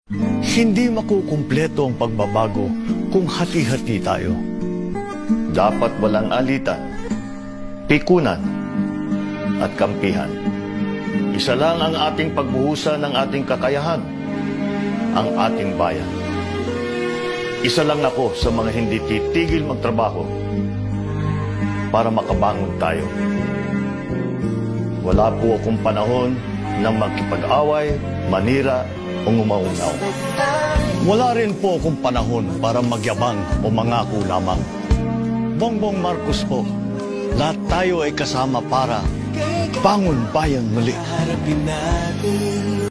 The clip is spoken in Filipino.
Hindi makukumpleto ang pagbabago kung hati-hati tayo. Dapat walang alitan, pikunan, at kampihan. Isa lang ang ating pagbuhusan ng ating kakayahan, ang ating bayan. Isa lang ako sa mga hindi titigil magtrabaho para makabangon tayo. Wala po akong panahon ng magkipag-away, manira, o ngumaunaw. Wala rin po akong panahon para magyabang o mangako lamang. Bongbong Marcos po, lahat tayo ay kasama para Bangon Bayan Muli. Harapin natin